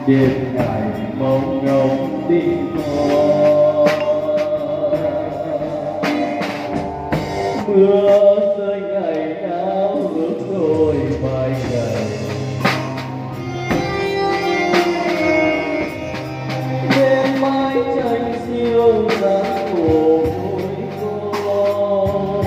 đêm ngày mong ngóng tiếng gió. Mưa rơi ngày nào ướt đôi vai gầy, đêm mái tranh siêu dáng mồ côi con.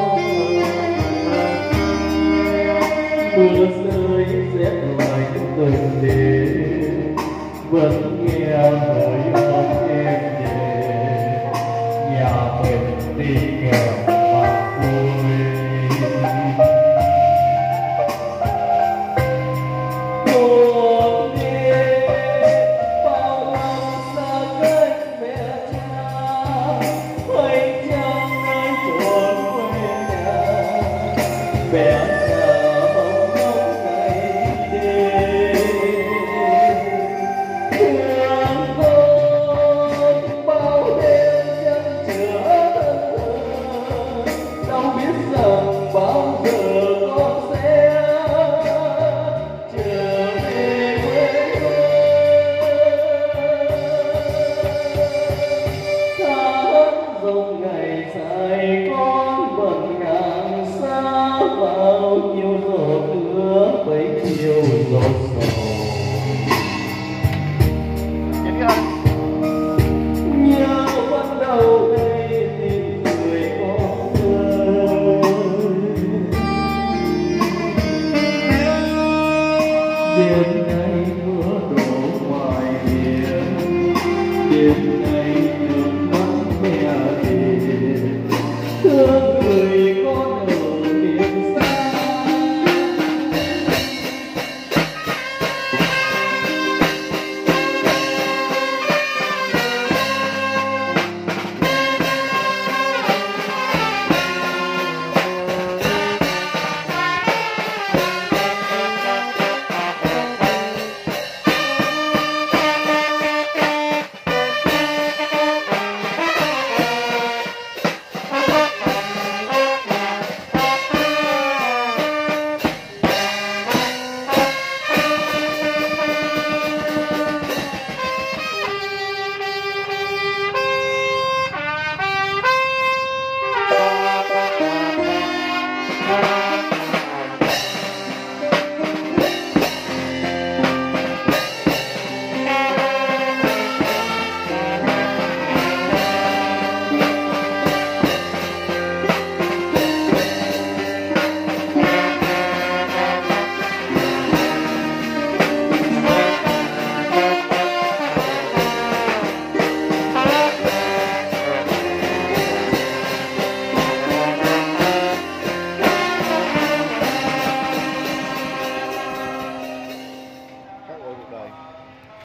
Mưa rơi rét lạnh từng đêm, vẫn nghe lời ấm êm nhẹ, nhà mình đi nghèo mà vui. Một đêm bao năm xa cách mẹ cha, hay chăng nơi chốn quê nhà, mẹ đêm nay mưa đổ ngoài hiên, đêm nay nước mắt mẹ hiền, thương người